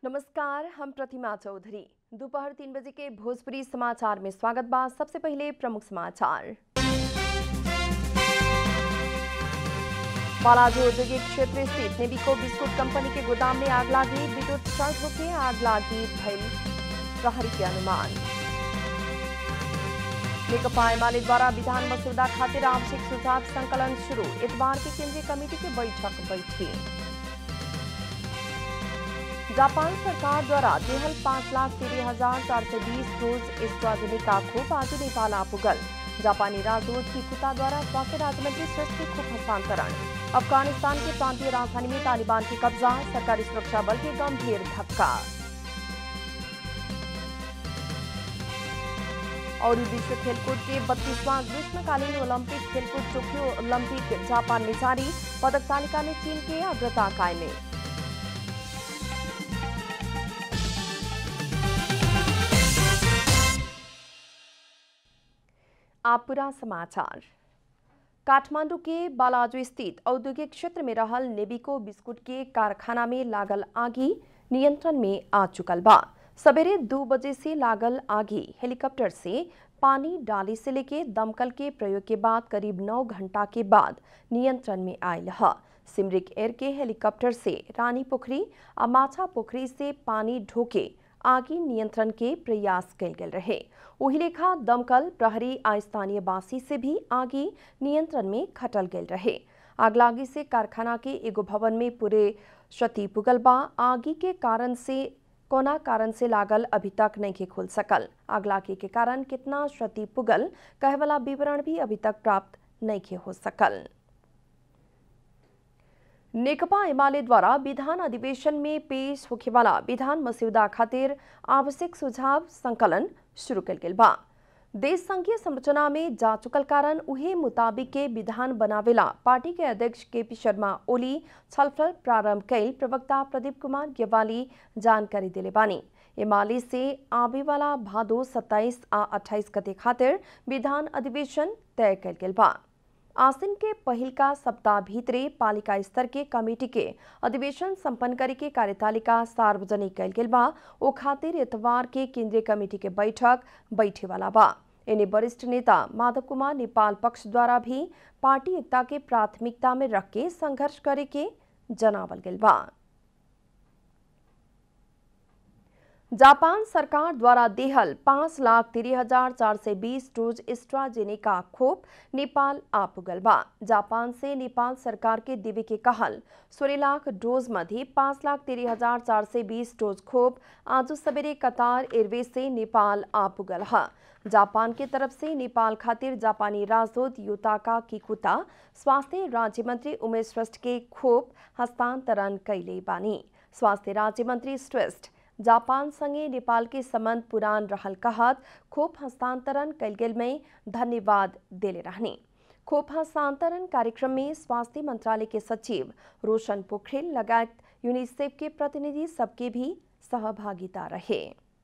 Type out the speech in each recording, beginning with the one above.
नमस्कार, हम प्रतिमा चौधरी। दोपहर 3 बजे के भोजपुरी समाचार में स्वागत बा। सबसे पहले प्रमुख समाचार। बालाजी औद्योगिक क्षेत्र स्थित नेबिको बिस्कुट कंपनी के गोदाम में आग लागी। विद्युत शॉर्ट होकर आग लागी भइल प्रहरी के अनुमान। नेकपा एमाले द्वारा विधान मसौदा खातिर आवश्यक सुझाव संकलन शुरू। इतवार की केंद्रीय कमेटी की बैठक बैठी। जापान सरकार द्वारा देहल 5,13,420 डोज एस्ट्राजेनेका खोप आज नेपाल आ पुगल। जापानी राजदूत किकुता द्वारा स्वास्थ्य राज्य मंत्री श्रेष्ठ के खोप हस्तांतरण। अफगानिस्तान के प्रांतीय राजधानी में तालिबान की कब्जा, सरकारी सुरक्षा बल के गंभीर धक्का। और विश्व खेलकूद के 32वां ग्रीष्मकालीन ओलंपिक खेलकूद टोक्यो ओलंपिक जापान में जारी। पदक तालिका में चीन के अग्रता कायम। आप पूरा समाचार। काठमांडू के बालाजू स्थित औद्योगिक क्षेत्र में रहल नेबिको बिस्कुट के कारखाना में लागल आगी नियंत्रण में आ चुकल बा। सवेरे 2 बजे से लागल आगी हेलीकॉप्टर से पानी डाली से लेके दमकल के प्रयोग के बाद करीब 9 घंटा के बाद नियंत्रण में आयल है। सिमरिक एयर के हेलीकॉप्टर से रानी पोखरी और माछा पोखरी से पानी ढोके आगी नियंत्रण के प्रयास कल गेल रहे। वही लेखा दमकल प्रहरी आ स्थानीय बासी से भी आगी नियंत्रण में खटल गेल रहे। आगलागी से कारखाना के एगो भवन में पूरे क्षति पुगल बा। आगी के कारण से कोना कारण से लागल अभी तक नहीं खुल सकल। आगलागी के कारण कितना क्षति पुगल कहे वाला विवरण भी अभी तक प्राप्त नहीं हो सकल। नेकपा एमाले द्वारा विधान अधिवेशन में पेश होखे वाला विधान मसौदा खातिर आवश्यक सुझाव संकलन शुरू कल गेल बा। देश संघीय संरचना में जा चुकल कारण उहे मुताबिक के विधान बनावेला पार्टी के अध्यक्ष केपी शर्मा ओली छलफल प्रारंभ कैल प्रवक्ता प्रदीप कुमार गेवाली जानकारी दिले बानी। एमाले से आवे वाला भादो 27 आ 28 गते खातिर विधान अधिवेशन तय कल गेल बा। आसिन के पहिल का सप्ताह भीतरे पालिका स्तर के कमेटी के अधिवेशन संपन्न करे के कार्यतालिका सार्वजनिक कल गेल बा। ओ खातिर इतवार के केंद्रीय कमेटी के बैठक बैठे वाला बा। इन्हें वरिष्ठ नेता माधव कुमार नेपाल पक्ष द्वारा भी पार्टी एकता के प्राथमिकता में रख के संघर्ष करे के जनावल गेल बा। जापान सरकार द्वारा देहल 5,13,420 डोज एस्ट्राजेनेका खोप नेपाल आ पुगल बा। जापान से नेपाल सरकार के देवे के कहल 16 लाख डोज मध्य 5,13,420 डोज खोप आज सवेरे कतार एयरवेज से नेपाल आ पुगल है। जापान के तरफ से नेपाल खातिर जापानी राजदूत युताका किकुता स्वास्थ्य राज्य मंत्री उमेश श्रेष्ठ के खोप हस्तांतरण कैले बानी। स्वास्थ्य राज्य मंत्री श्रेष्ठ जापान संगे नेपाल के संबंध पुरान रहल कहत खोप हस्तांतरण कल गेल में धन्यवाद देले रहने। खोप हस्तांतरण कार्यक्रम में स्वास्थ्य मंत्रालय के सचिव रोशन पोखरेल लगायत यूनिसेफ के प्रतिनिधि सबके भी सहभागिता रहे।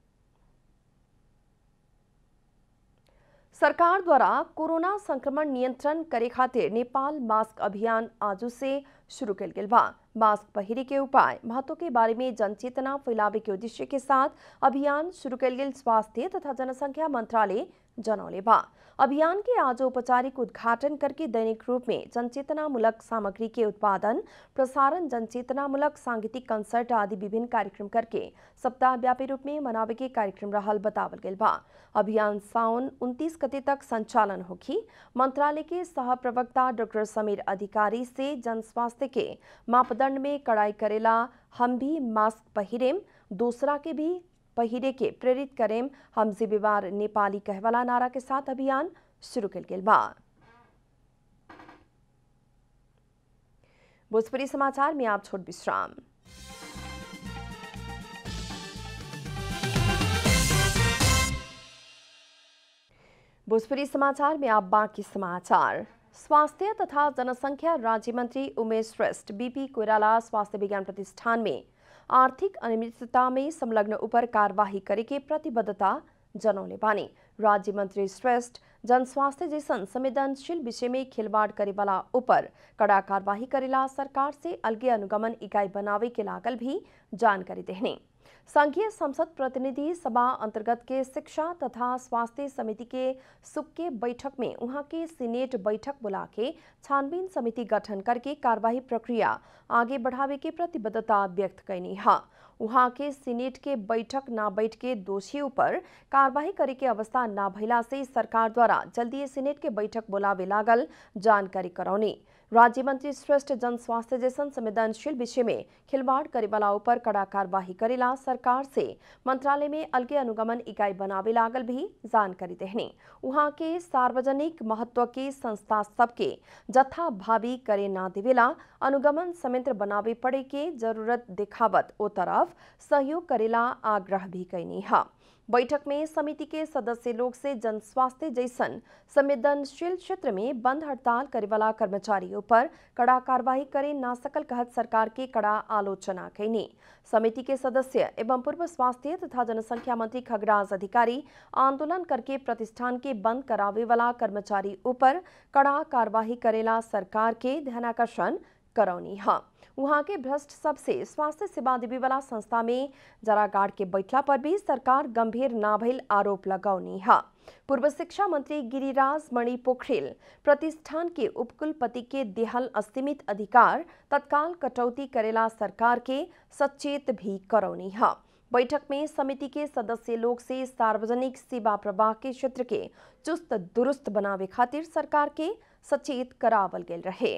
सरकार द्वारा कोरोना संक्रमण नियंत्रण करे खातिर नेपाल मास्क अभियान आज से शुरू कल गेल बा। मास्क पहिरे के उपाय महत्व के बारे में जनचेतना फैलावे के उद्देश्य के साथ अभियान शुरू कल गेल स्वास्थ्य तथा जनसंख्या मंत्रालय जनौले बा। अभियान के आज औपचारिक उद्घाटन करके दैनिक रूप में जनचेतनामूलक सामग्री के उत्पादन प्रसारण जनचेतनामूलक सांगीतिक कंसर्ट आदि विभिन्न कार्यक्रम करके सप्ताह व्यापी रूप में मनावे के कार्यक्रम रहल बतावल गेल बा। अभियान साउन 29 गते तक संचालन होगी। मंत्रालय के सह प्रवक्ता डॉक्टर समीर अधिकारी से जन स्वास्थ्य के मापदंड में कड़ाई करेला हम भी मास्क पहिरेम दूसरा के भी पहिरे के प्रेरित करेम हम जिम्मेवार नेपाली कहवाला नारा के साथ अभियान शुरू कल गेल बा। भोजपुरी समाचार में आप छोट विश्राम। भोजपुरी समाचार में आप बाकी समाचार। स्वास्थ्य तथा जनसंख्या राज्य मंत्री उमेश श्रेष्ठ बीपी कोइराला स्वास्थ्य विज्ञान प्रतिष्ठान में आर्थिक अनियमितता में संलग्न ऊपर कार्यवाही करे के प्रतिबद्धता जनौले बानी। राज्य मंत्री श्रेष्ठ जन स्वास्थ्य जैसन संवेदनशील विषय में खिलवाड़ करे वाला ऊपर कड़ा कार्यवाही करेला सरकार से अलगे अनुगमन इकाई बनावे के लागल भी जानकारी देहने। संघीय संसद प्रतिनिधि सभा अंतर्गत के शिक्षा तथा स्वास्थ्य समिति के सुख के बैठक में वहां के सीनेट बैठक बुला के छानबीन समिति गठन करके कार्यवाही प्रक्रिया आगे बढ़ावे के प्रतिबद्धता व्यक्त करनी है। वहां के सीनेट के बैठक न बैठ के दोषियों पर कार्यवाही करे के अवस्था न भइला से सरकार द्वारा जल्दी सीनेट के बैठक बुलावे लागल जानकारी करौनी। राज्य मंत्री श्रेष्ठ जन स्वास्थ्य जैसन संवेदनशील विषय में खिलवाड़ करे वाला पर कड़ा कार्यवाही करेला सरकार से मंत्रालय में अलगे अनुगमन इकाई बनावे लागल भी जानकारी देहने। वहां के सार्वजनिक महत्व के संस्था सबके जथा भावी करे ना देवेला अनुगमन संयंत्र बनावे पड़े के जरूरत दिखावत ओ तरफ सहयोग करेला आग्रह भी कैनी है। बैठक में समिति के सदस्य लोग से जन स्वास्थ्य जैसन संवेदनशील क्षेत्र में बंद हड़ताल करे वाला कर्मचारियों पर कड़ा कार्रवाई करे ना सकल कहत सरकार के कड़ा आलोचना कैनी। समिति के सदस्य एवं पूर्व स्वास्थ्य तथा जनसंख्या मंत्री खगराज अधिकारी आंदोलन करके प्रतिष्ठान के बंद करावे वाला कर्मचारी ऊपर कड़ा कार्रवाई करेला सरकार के ध्यानाकर्षण करौनी है। वहां के भ्रष्ट सबसे स्वास्थ्य सेवा देवे वाला संस्था में जरा गाड़ के बैठला पर भी सरकार गंभीर ना भइल आरोप लगौनी है। पूर्व शिक्षा मंत्री गिरिराज मणि पोखरेल प्रतिष्ठान के उपकुलपति के देहल असीमित अधिकार तत्काल कटौती करेला सरकार के सचेत भी करौनी है। बैठक में समिति के सदस्य लोग से सार्वजनिक सेवा प्रवाह के क्षेत्र के चुस्त दुरुस्त बनावे खातिर सरकार के सचेत करावल गेल रहे।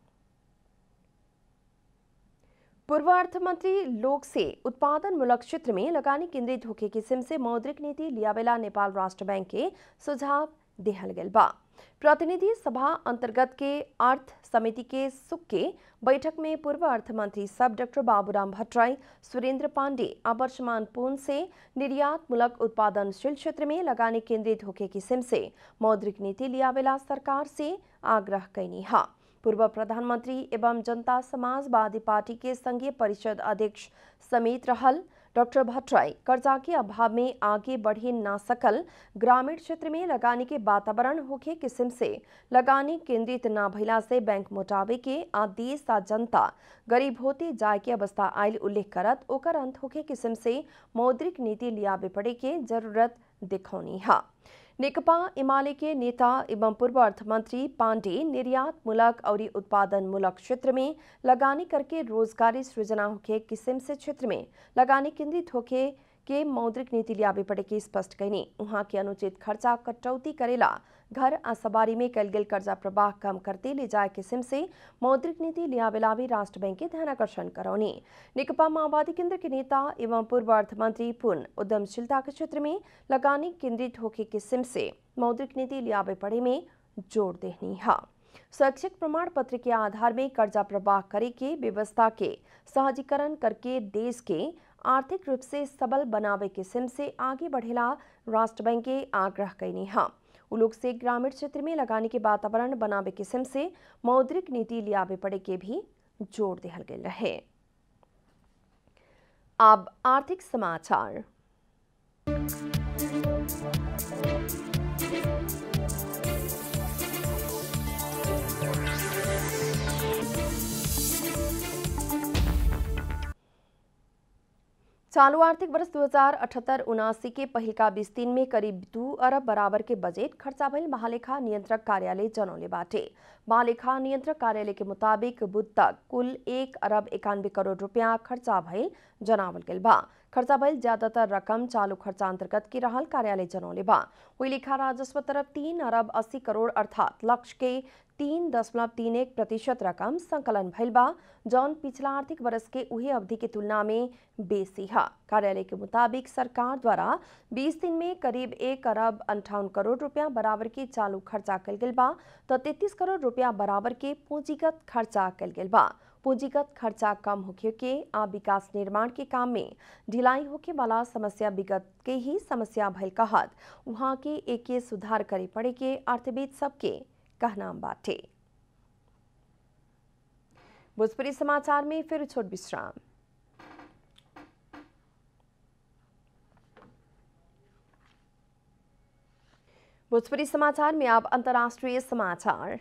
पूर्व अर्थ मंत्री लोग से उत्पादन मूलक क्षेत्र में लगानी केंद्रित होके किस्म से मौद्रिक नीति लियावेला नेपाल राष्ट्र बैंक के सुझाव देहल गेल बा। प्रतिनिधि सभा अंतर्गत के अर्थ समिति के सुख के बैठक में पूर्व अर्थ मंत्री सब डॉक्टर बाबूराम भट्टराई, सुरेंद्र पांडे आवर्षमान पूर्ण से निर्यात मूलक उत्पादनशील क्षेत्र में लगानी केंद्रित होके किस्म से मौद्रिक नीति लियावेला सरकार से आग्रह कैनी है। पूर्व प्रधानमंत्री एवं जनता समाजवादी पार्टी के संघीय परिषद अध्यक्ष समेत रहल डॉक्टर भट्टराई कर्जा के अभाव में आगे बढ़े ना सकल ग्रामीण क्षेत्र में लगानी के वातावरण होके किस्म से लगानी केंद्रित ना भइला से बैंक मोटावे के आदेश आ जनता गरीब होते जाए के अवस्था आयल उल्लेख करत ओकर अंत होके किस्म से मौद्रिक नीति लियावे पड़े के जरूरत दिखौनी है। नेकपा एमाले के नेता एवं पूर्व अर्थमंत्री पांडे निर्यात मूलक और उत्पादन मूलक क्षेत्र में लगानी करके रोजगारी सृजना होके किस्म से क्षेत्र में लगानी केंद्रित होके के मौद्रिक नीति लियावे पड़े के स्पष्ट कैनी। वहां के अनुचित खर्चा कटौती करेला घर आ सवारी में कल गेल कर्जा प्रवाह कम करते ले जाए किस्म से मौद्रिक नीति लियावेला भी राष्ट्र बैंक के ध्यानाकर्षण करौनी। नेकपा माओवादी केंद्र के नेता एवं पूर्व अर्थमंत्री पूर्ण उद्यमशीलता के क्षेत्र में लगानी केंद्रित होके किस्म से मौद्रिक नीति लियावे पड़े में जोर देनी है। शैक्षिक प्रमाण पत्र के आधार में कर्जा प्रवाह करे के व्यवस्था के सहजीकरण करके देश के आर्थिक रूप से सबल बनावे किस्म से आगे बढ़ेला राष्ट्र बैंक के आग्रह कैनी है। लोग से ग्रामीण क्षेत्र में लगाने के वातावरण बनावे किस्म से मौद्रिक नीति लियावे पड़े के भी जोर देहल गेल रहे। अब आर्थिक समाचार। चालू आर्थिक वर्ष 2078-79 के पहिलका 20 दिन में करीब 2 अरब बराबर के बजट खर्चा भइल महालेखा नियंत्रक कार्यालय जनौले बाटे। महालेखा नियंत्रक कार्यालय के मुताबिक बुध तक कुल 1 अरब 91 करोड़ रुपया खर्चा भइल जनावल गेल बा। खर्चा भइल ज्यादातर रकम चालू खर्चा अंतर्गत की रहल कार्यालय जनौले बा। वही लेखा राजस्व तरफ 3 अरब 80 करोड़ अर्थात लक्ष्य के 3.31% रकम संकलन भइल बा, जौन पिछला आर्थिक वर्ष के उही अवधि के तुलना में बेसी है। कार्यालय के मुताबिक सरकार द्वारा 20 दिन में करीब 1 अरब 58 करोड़ रुपया बराबर के चालू खर्चा कल गेल बा, तो 33 करोड़ रुपया बराबर के पूंजीगत खर्चा कल गेल बा। पूंजीगत खर्चा कम होखे के आ विकास निर्माण के काम में ढिलाई होके वाला समस्या विगत के ही समस्या भइल कहत वहां के एके सुधार करे पड़े के अर्थविद सबके कहना बाटे। भोजपुरी समाचार में फिर छोट विश्राम। भोजपुरी समाचार में अब अंतर्राष्ट्रीय समाचार।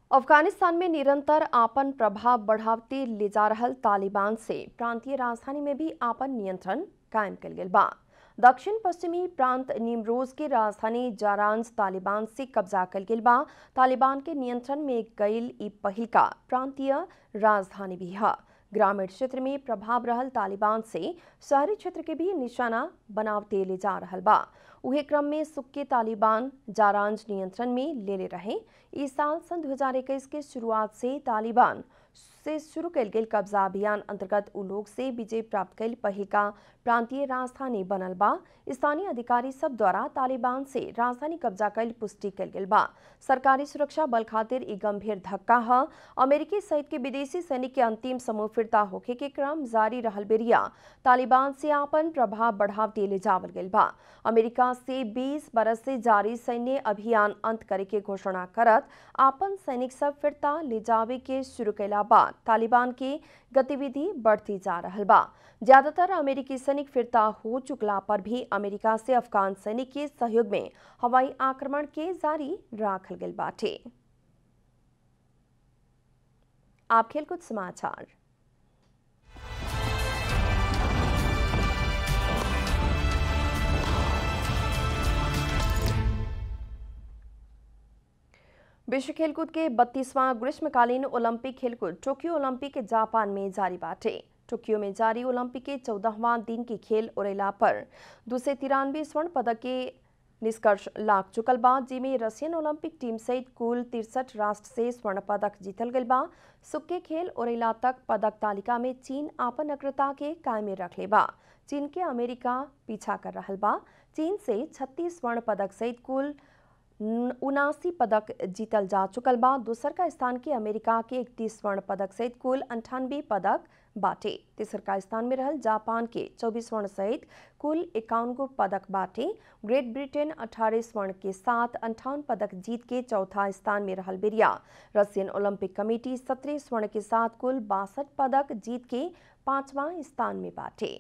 अफगानिस्तान में निरंतर आपन प्रभाव बढ़ावते ले जा रहल तालिबान से प्रांतीय राजधानी में भी आपन नियंत्रण कायम कल गेल बा। दक्षिण पश्चिमी प्रांत निमरोज के राजधानी जारांज तालिबान से कब्जा कल गेल बा। तालिबान के नियंत्रण में गईल ई पहिलका प्रांतीय राजधानी भी है। ग्रामीण क्षेत्र में प्रभाव रहल तालिबान से शहरी क्षेत्र के भी निशाना बनावते ले जा रहल बा। उहे क्रम में सुक्के तालिबान जारांज नियंत्रण में ले रहे। इस साल सन 2021 के शुरुआत से तालिबान से शुरू कल गेल कब्जा अभियान अंतर्गत उ लोग से विजय प्राप्त कल पहिलका प्रांतीय राजधानी बनल बा। स्थानीय अधिकारी सब द्वारा तालिबान से राजधानी कब्जा कल पुष्टि कल गेल बा। सरकारी सुरक्षा बल खातिर ई गंभीर धक्का है। अमेरिकी सहित के विदेशी सैनिक के अंतिम समूह फिरता होखे के क्रम जारी रहल बेरिया तालिबान से आपन प्रभाव बढ़ावते ले जावल गेल बा। अमेरिका से 20 बरस से जारी सैन्य अभियान अंत करे के घोषणा करत आपन सैनिक सब फिरता ले जावे के शुरू कैला बाद तालिबान के गतिविधि बढ़ती जा रहल बा। ज्यादातर अमेरिकी सैनिक फिरता हो चुकला पर भी अमेरिका से अफगान सैनिक के सहयोग में हवाई आक्रमण के जारी राखल गेल बाटे। आप खेलकूद समाचार। विश्व खेलकूद के 32वां ग्रीष्मकालीन ओलंपिक खेलकूद टोक्यो ओलंपिक जापान में जारी बाटे। टोक्यो में जारी ओलंपिक के 14वां दिन की खेल उड़ेला पर 293 स्वर्ण पदक के निष्कर्ष लाग चुकल बा, जिसमें रशियन ओलंपिक टीम सहित कुल 63 राष्ट्र से स्वर्ण पदक जीतल गल बा। सुक्के खेल उड़ेला तक पदक तालिका में चीन आपन अग्रता के कायमे रखले बा। चीन के अमेरिका पीछा कर रहल बा। चीन से 36 स्वर्ण पदक सहित कुल 79 पदक जीतल जा चुकल बा। दूसर का स्थान के अमेरिका के 31 स्वर्ण पदक सहित कुल 98 पदक बाटे। तीसर का स्थान में रहल जापान के 24 स्वर्ण सहित कुल 51 पदक बाटे। ग्रेट ब्रिटेन 18 स्वर्ण के साथ 58 पदक जीत के चौथा स्थान में रहल बेरिया रशियन ओलंपिक कमेटी 17 स्वर्ण के साथ कुल 62 पदक जीत के 5वां स्थान में बाटे।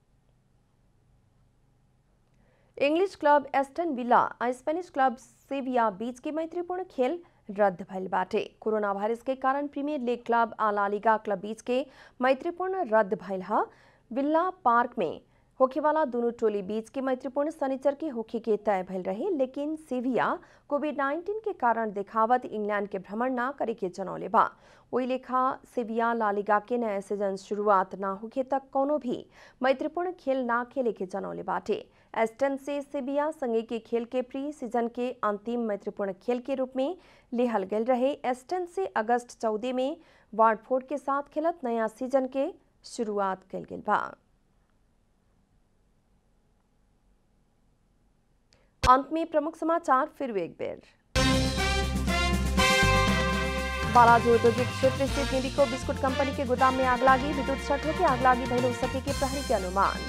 इंग्लिश क्लब एस्टन विला और स्पेनिश क्लब सेविया बीच के मैत्रीपूर्ण खेल रद्द भइल बाटे। कोरोना वायरस के कारण प्रीमियर लीग क्लब आ ला लीगा क्लब बीच के मैत्रीपूर्ण रद्द भइल है। विला पार्क में होखे वाला दोनों टोली बीच के मैत्रीपूर्ण शनिचर के होखे के तय भइल रहे, लेकिन सेविया कोविड-19 के कारण देखावत इंग्लैंड के भ्रमण ना करे के जनौले बा। वही लेखा सेविया ला लीगा के नया सीजन शुरुआत ना होखे तक कोनो भी मैत्रीपूर्ण खेल ना खेले के जनौले बाटे। एस्टन से सेविया संगे के खेल के प्री सीजन के अंतिम मैत्रीपूर्ण खेल के रूप में लेहल गल रहे। एस्टन से अगस्त 14 में वार्डफोर्ड के साथ खेलत नया सीजन के शुरुआत कल गेल बा। अंत में प्रमुख समाचार फिर एक बेर। बालाजी औद्योगिक क्षेत्र स्थित नेबिको बिस्कुट कंपनी के गोदाम में आग लागी। विद्युत शॉर्ट होकर आग लागी भइल हो सके के प्रहरी के अनुमान।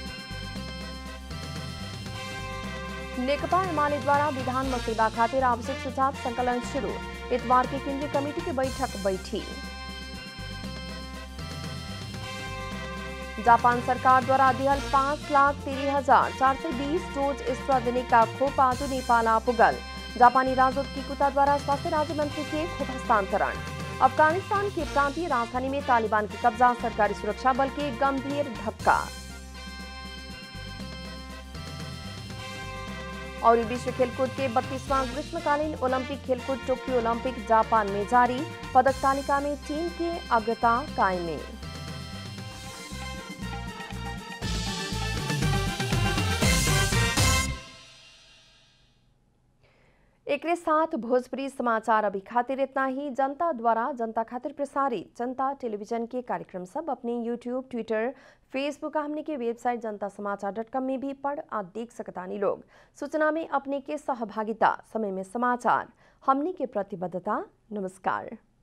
नेकपा एमाले द्वारा विधान मसौदा खातिर आवश्यक सुझाव संकलन शुरू। इतवार की केंद्रीय कमेटी की बैठक बैठी। जापान सरकार द्वारा दिहल 5,13,420 डोज एस्ट्राजेनेका खोप आज नेपाल आ पुगल। जापानी राजदूत किकुता द्वारा स्वास्थ्य राज्य मंत्री के खोप हस्तांतरण। अफगानिस्तान के प्रांतीय राजधानी में तालिबान की कब्जा, सरकारी सुरक्षा बल के गंभीर धक्का। और विश्व खेलकूद के 32वां ग्रीष्मकालीन ओलंपिक खेलकूद टोक्यो ओलंपिक जापान में जारी। पदक तालिका में चीन के अग्रता कायम। एक साथ भोजपुरी समाचार अभी खातिर इतना ही। जनता द्वारा जनता खातिर प्रसारित जनता टेलीविजन के कार्यक्रम सब अपने यूट्यूब, ट्विटर, फेसबुक हमने के वेबसाइट जनतासमाचार.com में भी पढ़ और देख सकतानी लोग। सूचना में अपने के सहभागिता, समय में समाचार, हमने के प्रतिबद्धता। नमस्कार।